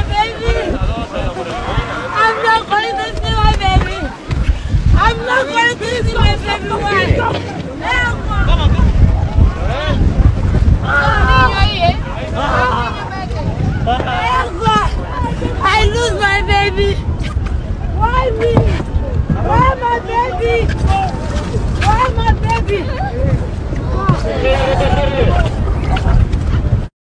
baby? I'm not going to see my baby. I'm not going to see my baby. Why? Help me. I lose my baby. Why me? Why my baby? Why my baby?